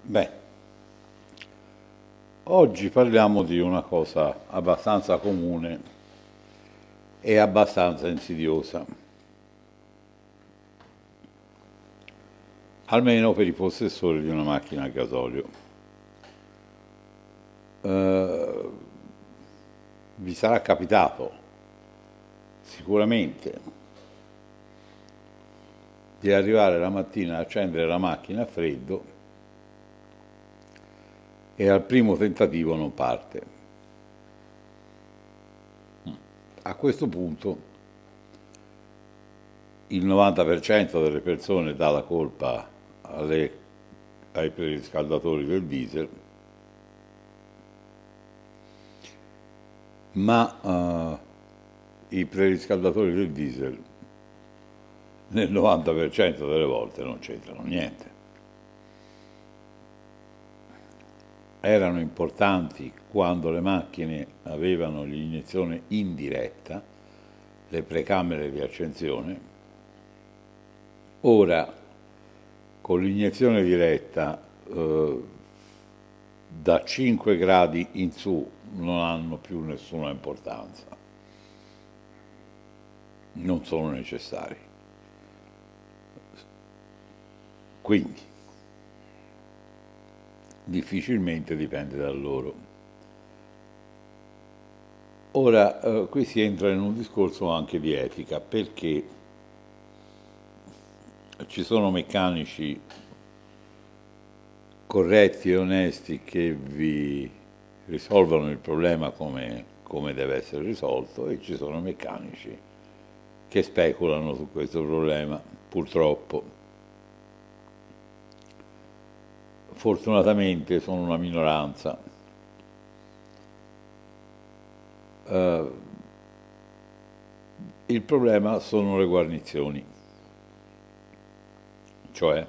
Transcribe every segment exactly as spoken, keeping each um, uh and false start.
Beh, oggi parliamo di una cosa abbastanza comune e abbastanza insidiosa, almeno per i possessori di una macchina a gasolio. Eh, vi sarà capitato sicuramente di arrivare la mattina a accendere la macchina a freddo e al primo tentativo non parte. A questo punto il novanta per cento delle persone dà la colpa alle, ai preriscaldatori del diesel, ma uh, i preriscaldatori del diesel nel novanta per cento delle volte non c'entrano niente. Erano importanti quando le macchine avevano l'iniezione indiretta, le precamere di accensione. Ora, con l'iniezione diretta, eh, da cinque gradi in su non hanno più nessuna importanza, non sono necessari. Quindi, difficilmente dipende da loro. Ora, eh, qui si entra in un discorso anche di etica, perché ci sono meccanici corretti e onesti che vi risolvono il problema come, come deve essere risolto, e ci sono meccanici che speculano su questo problema, purtroppo. Fortunatamente sono una minoranza. Uh, il problema sono le guarnizioni, cioè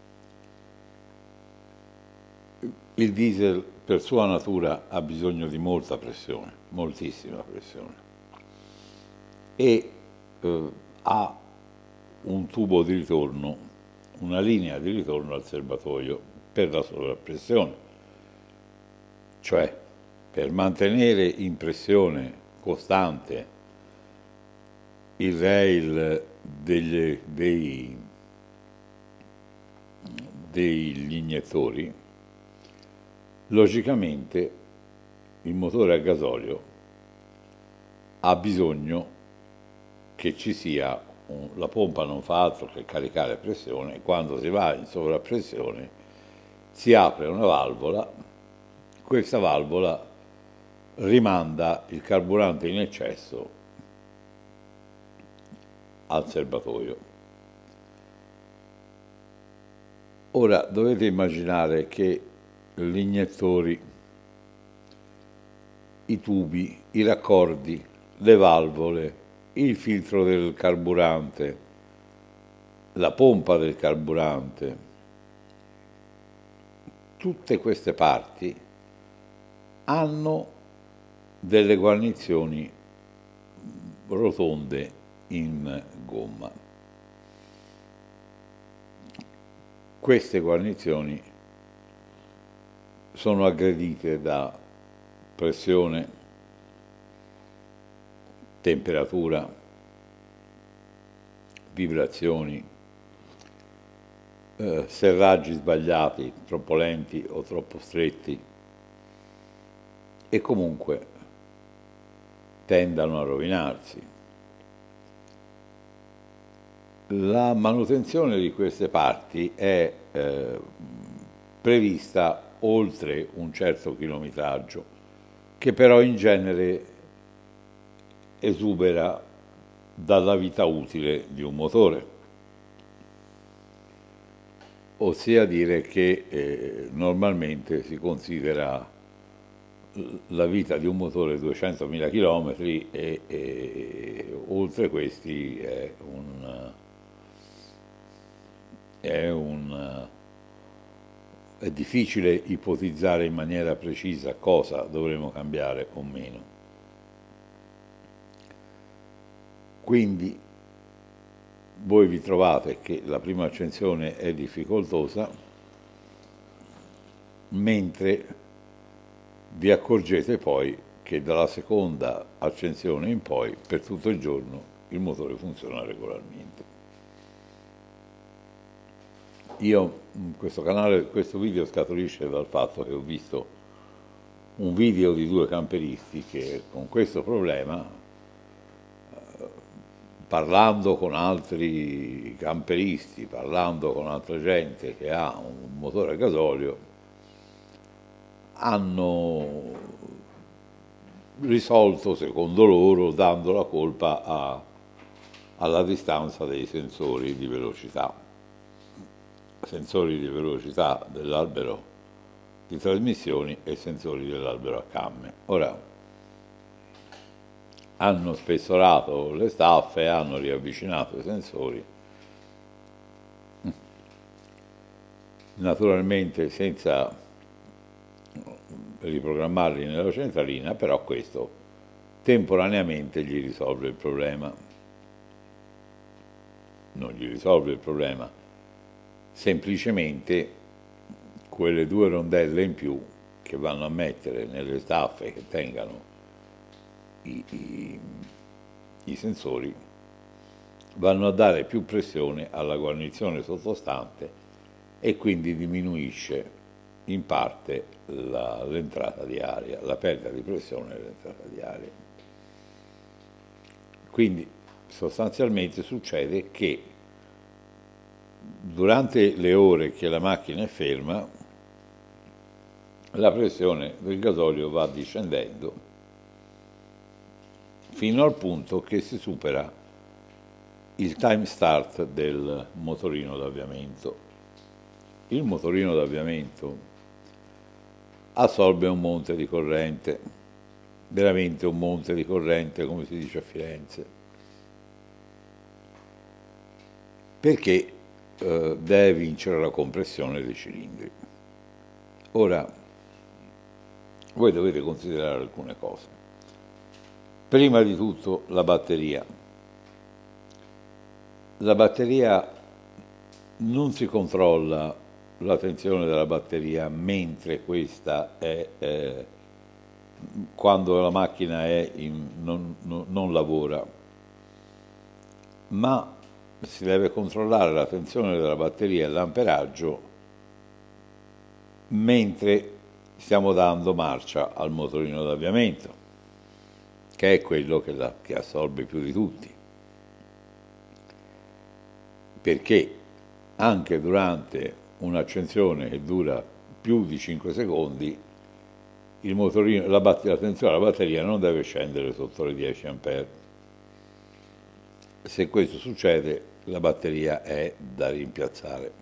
il diesel per sua natura ha bisogno di molta pressione, moltissima pressione, e uh, ha un tubo di ritorno, una linea di ritorno al serbatoio per la sovrappressione, cioè per mantenere in pressione costante il rail degli, dei, degli iniettori. Logicamente il motore a gasolio ha bisogno che ci sia un, la pompa non fa altro che caricare pressione, e quando si va in sovrappressione si apre una valvola, questa valvola rimanda il carburante in eccesso al serbatoio. Ora dovete immaginare che gli iniettori, i tubi, i raccordi, le valvole, il filtro del carburante, la pompa del carburante, tutte queste parti hanno delle guarnizioni rotonde in gomma. Queste guarnizioni sono aggredite da pressione, temperatura, vibrazioni, eh, serraggi sbagliati, troppo lenti o troppo stretti, e comunque tendano a rovinarsi. La manutenzione di queste parti è eh, prevista oltre un certo chilometraggio, che però in genere esubera dalla vita utile di un motore, ossia dire che eh, normalmente si considera la vita di un motore duecentomila chilometri, e, e oltre questi è un, è un è difficile ipotizzare in maniera precisa cosa dovremo cambiare o meno. Quindi voi vi trovate che la prima accensione è difficoltosa, mentre vi accorgete poi che dalla seconda accensione in poi, per tutto il giorno, il motore funziona regolarmente. Io, questo canale, questo video scaturisce dal fatto che ho visto un video di due camperisti che con questo problema, eh, parlando con altri camperisti, parlando con altra gente che ha un motore a gasolio, hanno risolto, secondo loro, dando la colpa a, alla distanza dei sensori di velocità. Sensori di velocità dell'albero di trasmissioni e sensori dell'albero a camme. Ora, hanno spessorato le staffe, hanno riavvicinato i sensori, naturalmente senza riprogrammarli nella centralina, però questo temporaneamente gli risolve il problema. Non gli risolve il problema, semplicemente quelle due rondelle in più che vanno a mettere nelle staffe che tengano i, i, i sensori vanno a dare più pressione alla guarnizione sottostante e quindi diminuisce in parte l'entrata di aria, la perdita di pressione e l'entrata di aria. Quindi sostanzialmente succede che durante le ore che la macchina è ferma la pressione del gasolio va discendendo fino al punto che si supera il time start del motorino d'avviamento. Il motorino d'avviamento assorbe un monte di corrente, veramente un monte di corrente, come si dice a Firenze, perché eh, deve vincere la compressione dei cilindri. Ora, voi dovete considerare alcune cose. Prima di tutto la batteria. La batteria non si controlla la tensione della batteria mentre questa è, eh, quando la macchina è in, non, non, non lavora, ma si deve controllare la tensione della batteria e l'amperaggio mentre stiamo dando marcia al motorino d'avviamento, che è quello che, la, che assorbe più di tutti, perché anche durante un'accensione che dura più di cinque secondi il motorino, la, la tensione della batteria non deve scendere sotto le dieci ampere. Se questo succede, la batteria è da rimpiazzare.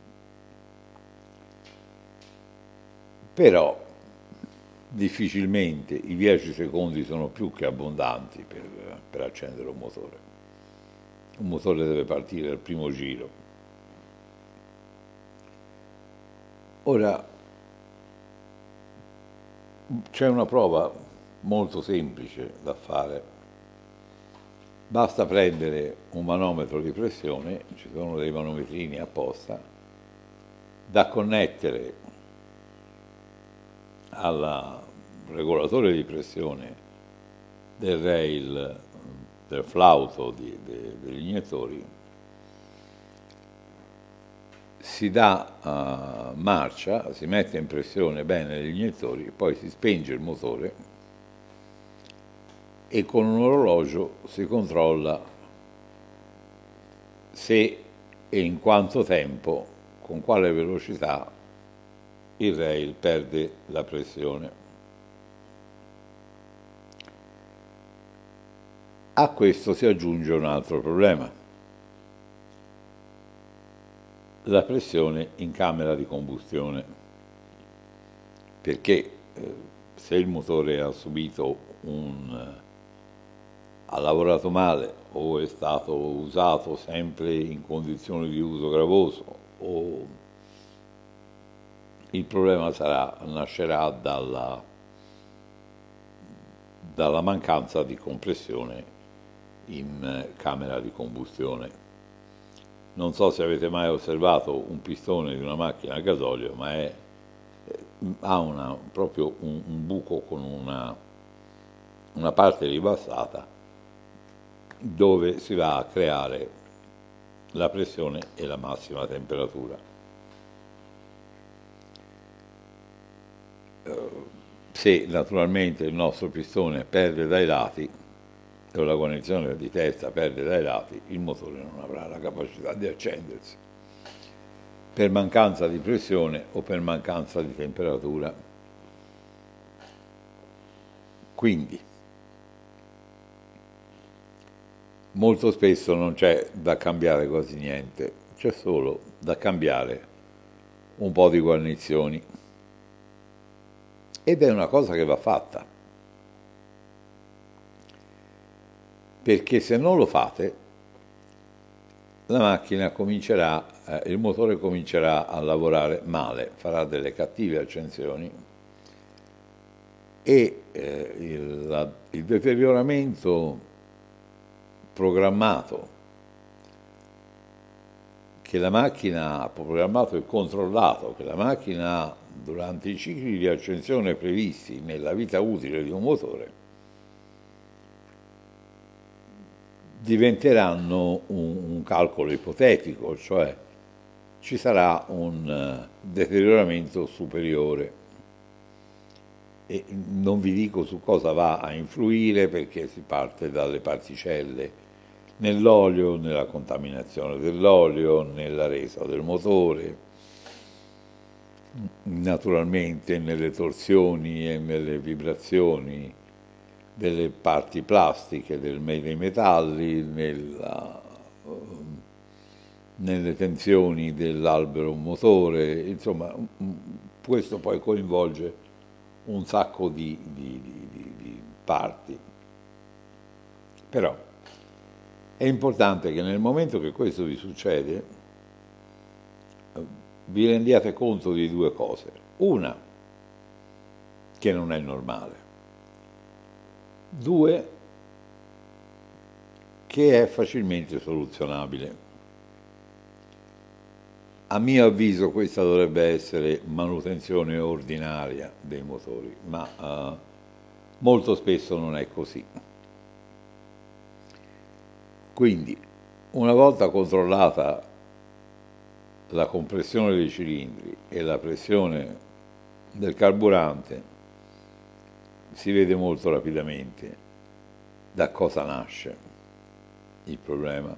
Però difficilmente i dieci secondi sono più che abbondanti per, per accendere un motore. Un motore deve partire al primo giro. Ora, c'è una prova molto semplice da fare. Basta prendere un manometro di pressione, ci sono dei manometrini apposta, da connettere al regolatore di pressione del rail, del flauto di, de, degli iniettori, si dà uh, marcia, si mette in pressione bene gli iniettori, poi si spenge il motore e con un orologio si controlla se e in quanto tempo, con quale velocità il rail perde la pressione. A questo si aggiunge un altro problema: la pressione in camera di combustione, perché eh, se il motore ha subito un ha lavorato male o è stato usato sempre in condizioni di uso gravoso, o il problema sarà, nascerà dalla, dalla mancanza di compressione in camera di combustione. Non so se avete mai osservato un pistone di una macchina a gasolio, ma è ha una, proprio un, un buco con una, una parte ribassata dove si va a creare la pressione e la massima temperatura. Se naturalmente il nostro pistone perde dai lati o la guarnizione di testa perde dai lati, il motore non avrà la capacità di accendersi per mancanza di pressione o per mancanza di temperatura. Quindi molto spesso non c'è da cambiare quasi niente, c'è solo da cambiare un po' di guarnizioni. Ed è una cosa che va fatta, perché se non lo fate, la macchina comincerà, eh, il motore comincerà a lavorare male, farà delle cattive accensioni e eh, il, la, il deterioramento programmato che la macchina ha programmato e controllato, che la macchina ha durante i cicli di accensione previsti nella vita utile di un motore, diventeranno un, un calcolo ipotetico, cioè ci sarà un uh, deterioramento superiore. E non vi dico su cosa va a influire, perché si parte dalle particelle nell'olio, nella contaminazione dell'olio, nella resa del motore, naturalmente nelle torsioni e nelle vibrazioni delle parti plastiche del, dei metalli, nella, nelle tensioni dell'albero motore, insomma questo poi coinvolge un sacco di, di, di, di parti. Però è importante che nel momento che questo vi succede vi rendiate conto di due cose. Una, che non è normale. Due, che è facilmente soluzionabile. A mio avviso questa dovrebbe essere manutenzione ordinaria dei motori, ma uh, molto spesso non è così. Quindi, una volta controllata la compressione dei cilindri e la pressione del carburante, si vede molto rapidamente da cosa nasce il problema.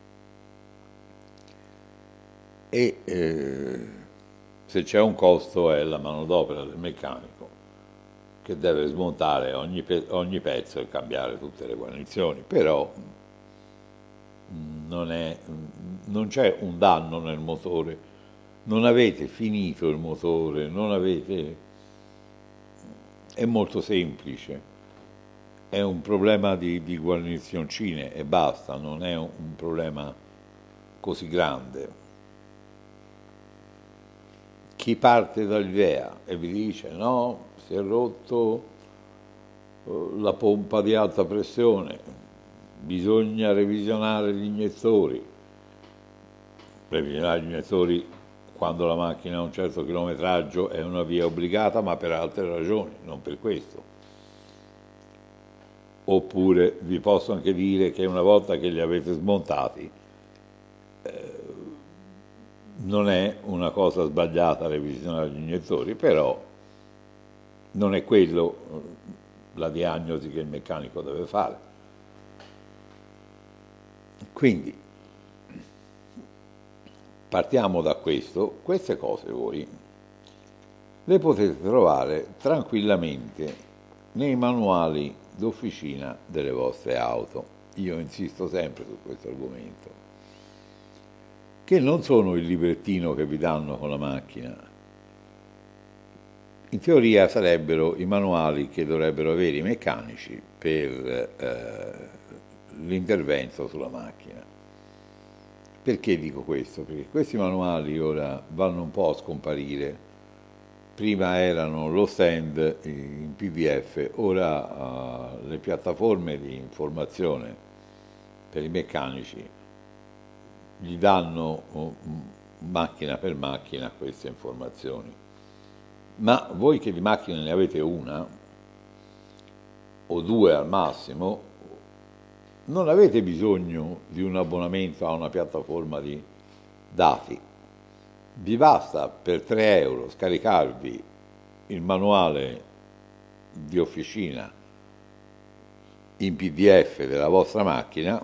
E eh, se c'è un costo è la manodopera del meccanico che deve smontare ogni, pe ogni pezzo e cambiare tutte le guarnizioni, però non è, non c'è un danno nel motore, non avete finito il motore, non avete, è molto semplice, è un problema di, di guarnizioncine e basta, non è un, un problema così grande. Chi parte dall'idea e vi dice no, si è rotto la pompa di alta pressione, bisogna revisionare gli iniettori, revisionare gli iniettori quando la macchina ha un certo chilometraggio è una via obbligata, ma per altre ragioni, non per questo. Oppure vi posso anche dire che una volta che li avete smontati, eh, non è una cosa sbagliata revisionare gli iniettori, però non è quello la diagnosi che il meccanico deve fare. Quindi partiamo da questo, queste cose voi le potete trovare tranquillamente nei manuali d'officina delle vostre auto. Io insisto sempre su questo argomento, che non sono il librettino che vi danno con la macchina. In teoria sarebbero i manuali che dovrebbero avere i meccanici per eh, l'intervento sulla macchina. Perché dico questo? Perché questi manuali ora vanno un po' a scomparire. Prima erano lo stand in P D F, ora uh, le piattaforme di informazione per i meccanici gli danno uh, macchina per macchina queste informazioni. Ma voi che di macchine ne avete una, o due al massimo, non avete bisogno di un abbonamento a una piattaforma di dati. Vi basta per tre euro scaricarvi il manuale di officina in P D F della vostra macchina,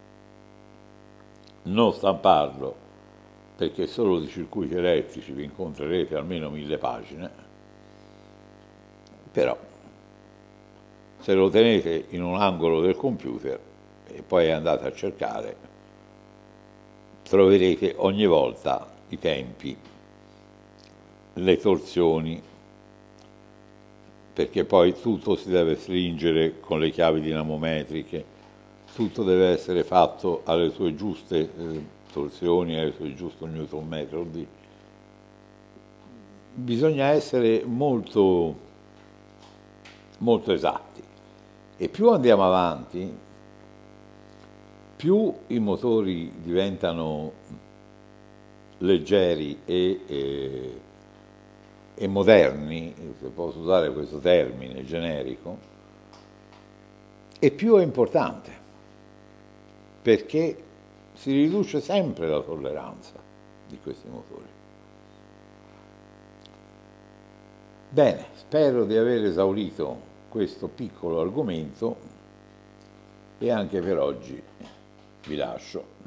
non stamparlo, perché solo di circuiti elettrici vi incontrerete almeno mille pagine, però se lo tenete in un angolo del computer e poi andate a cercare, troverete ogni volta i tempi, le torsioni, perché poi tutto si deve stringere con le chiavi dinamometriche, tutto deve essere fatto alle sue giuste eh, torsioni, alle sue giuste newton metro. Bisogna essere molto, molto esatti, e più andiamo avanti, più i motori diventano leggeri e, e, e moderni, se posso usare questo termine generico, e più è importante, perché si riduce sempre la tolleranza di questi motori. Bene, spero di aver esaurito questo piccolo argomento e anche per oggi vi lascio.